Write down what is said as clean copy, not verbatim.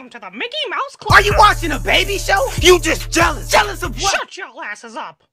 Welcome to the Mickey Mouse Club. Are you watching a baby show? You just jealous. Jealous of what? Shut your asses up.